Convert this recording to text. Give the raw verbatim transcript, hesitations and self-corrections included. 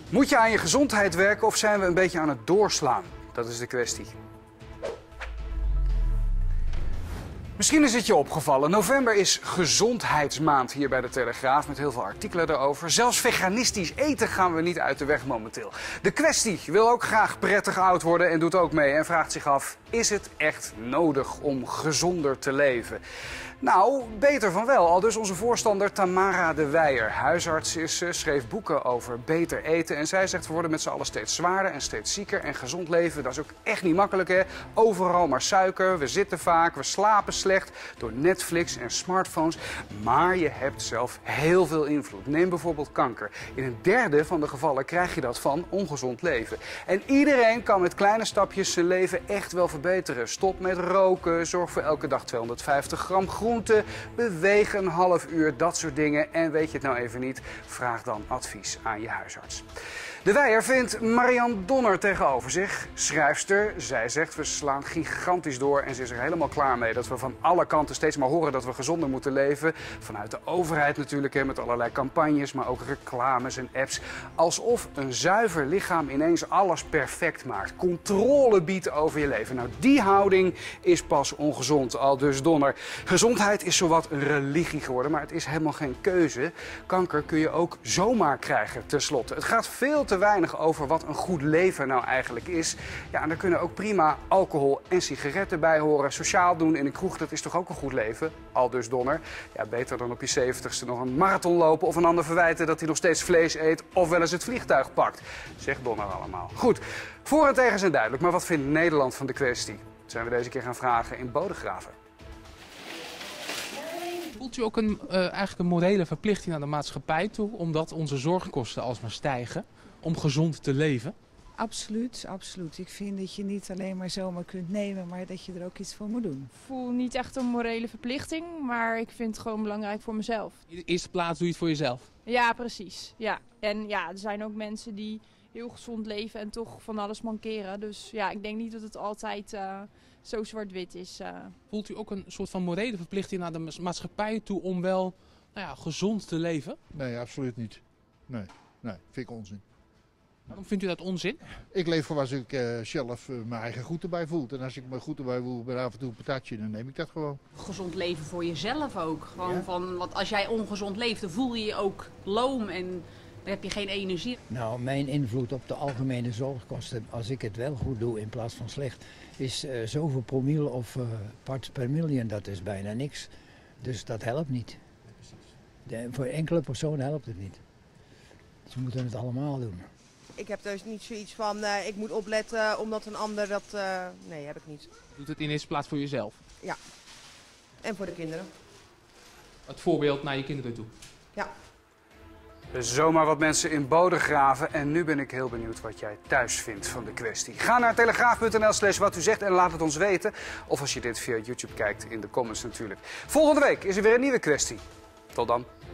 Moet je aan je gezondheid werken of zijn we een beetje aan het doorslaan? Dat is de kwestie. Misschien is het je opgevallen. November is gezondheidsmaand hier bij de Telegraaf met heel veel artikelen erover. Zelfs veganistisch eten gaan we niet uit de weg momenteel. De kwestie wil ook graag prettig oud worden en doet ook mee en vraagt zich af: is het echt nodig om gezonder te leven? Nou, beter van wel. Al dus onze voorstander Tamara de Weijer. Huisarts is, uh, schreef boeken over beter eten. En zij zegt, we worden met z'n allen steeds zwaarder en steeds zieker. En gezond leven, dat is ook echt niet makkelijk, hè. Overal maar suiker, we zitten vaak, we slapen slecht door Netflix en smartphones. Maar je hebt zelf heel veel invloed. Neem bijvoorbeeld kanker. In een derde van de gevallen krijg je dat van ongezond leven. En iedereen kan met kleine stapjes zijn leven echt wel verbeteren. Stop met roken, zorg voor elke dag tweehonderdvijftig gram groente. Beweeg een half uur, dat soort dingen. En weet je het nou even niet, vraag dan advies aan je huisarts. De Weijer vindt Marianne Donner tegenover zich, schrijfster. Zij zegt, we slaan gigantisch door en ze is er helemaal klaar mee dat we van alle kanten steeds maar horen dat we gezonder moeten leven. Vanuit de overheid natuurlijk, hè, met allerlei campagnes, maar ook reclames en apps. Alsof een zuiver lichaam ineens alles perfect maakt. Controle biedt over je leven. Nou, die houding is pas ongezond, al dus Donner. Gezondheid is zowat een religie geworden, maar het is helemaal geen keuze. Kanker kun je ook zomaar krijgen, tenslotte. Het gaat veel te weinig over wat een goed leven nou eigenlijk is. Ja, en daar kunnen ook prima alcohol en sigaretten bij horen. Sociaal doen in een kroeg, dat is toch ook een goed leven? Al dus Donner. Ja, beter dan op je zeventigste nog een marathon lopen of een ander verwijten dat hij nog steeds vlees eet of wel eens het vliegtuig pakt. Zegt Donner allemaal. Goed, voor en tegen zijn duidelijk, maar wat vindt Nederland van de kwestie? Dat zijn we deze keer gaan vragen in Bodegraven. Voelt u ook een, uh, eigenlijk een morele verplichting naar de maatschappij toe, omdat onze zorgkosten alsmaar stijgen, om gezond te leven? Absoluut, absoluut. Ik vind dat je niet alleen maar zomaar kunt nemen, maar dat je er ook iets voor moet doen. Ik voel niet echt een morele verplichting, maar ik vind het gewoon belangrijk voor mezelf. In de eerste plaats doe je het voor jezelf? Ja, precies. Ja. En ja, er zijn ook mensen die heel gezond leven en toch van alles mankeren. Dus ja, ik denk niet dat het altijd uh, zo zwart-wit is. Uh. Voelt u ook een soort van morele verplichting naar de maatschappij toe om wel nou ja, gezond te leven? Nee, absoluut niet. Nee, nee, vind ik onzin. Waarom vindt u dat onzin? Ik leef voor als ik uh, zelf uh, mijn eigen goed erbij voel. En als ik me goed erbij voel bij af en toe een patatje, dan neem ik dat gewoon. Gezond leven voor jezelf ook. Gewoon Ja. van, want als jij ongezond leeft, dan voel je je ook loom en dan heb je geen energie. Nou, mijn invloed op de algemene zorgkosten, als ik het wel goed doe in plaats van slecht, is uh, zoveel promiel of uh, parts per million, dat is bijna niks. Dus dat helpt niet. De, voor enkele personen helpt het niet. Ze moeten het allemaal doen. Ik heb dus niet zoiets van, uh, ik moet opletten omdat een ander dat... Uh, nee, heb ik niet. Doet het in eerste plaats voor jezelf? Ja. En voor de kinderen. Het voorbeeld naar je kinderen toe? Ja. Zomaar wat mensen in Bodegraven. En nu ben ik heel benieuwd wat jij thuis vindt van de kwestie. Ga naar telegraaf punt n l slash wat u zegt en laat het ons weten. Of als je dit via YouTube kijkt in de comments natuurlijk. Volgende week is er weer een nieuwe kwestie. Tot dan.